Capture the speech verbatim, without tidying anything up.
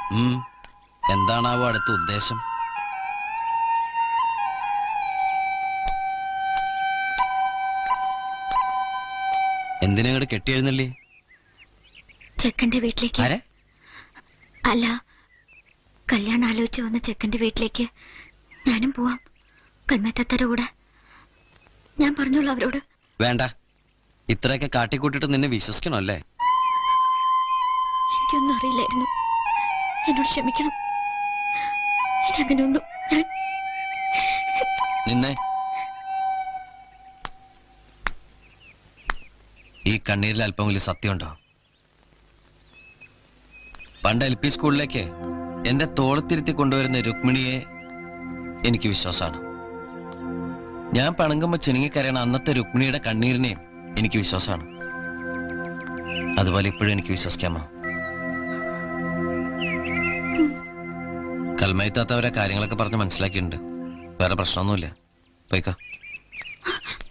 എന്താണാവോ അടുത്ത ഉദ്ദേശം? എന്തിനങ്ങോട്ട് കെട്ടിയെഴുന്നല്ലേ? ചെക്കന്റെ വീട്ടിലേക്ക്. അല്ല, കല്യാണം ആലോചിച്ച് വന്ന ചെക്കന്റെ വീട്ടിലേക്ക് ഞാനും പോവാം. കൽമേത്തത്തര കൂടെ. ഞാൻ പറഞ്ഞോളൂ അവരോട്. വേണ്ട, ഇത്രയൊക്കെ കാട്ടിക്കൂട്ടിട്ട് നിന്നെ വിശ്വസിക്കണോ അല്ലേ? എനിക്കൊന്നും അറിയില്ലായിരുന്നു. എന്നോട് ക്ഷമിക്കണം. അങ്ങനെയൊന്നും ഞാൻ നിന്നെ ഈ കണ്ണീരിൽ അല്പം വലിയ സത്യമുണ്ടോ? പണ്ട് എൽ പി സ്കൂളിലേക്ക് എന്റെ തോളത്തിരുത്തി കൊണ്ടുവരുന്ന രുക്മിണിയെ എനിക്ക് വിശ്വാസമാണ്. ഞാൻ പണങ്ങുമ്പോ ചിണുങ്ങിക്കരയണ അന്നത്തെ രുക്മിണിയുടെ കണ്ണീരിനെയും എനിക്ക് വിശ്വാസമാണ്. അതുപോലെ ഇപ്പോഴും എനിക്ക് വിശ്വസിക്കാമോ? കൽമയത്താത്തവരെ കാര്യങ്ങളൊക്കെ പറഞ്ഞ് മനസ്സിലാക്കിയിട്ടുണ്ട്. വേറെ പ്രശ്നമൊന്നുമില്ല. പോയിക്കോ.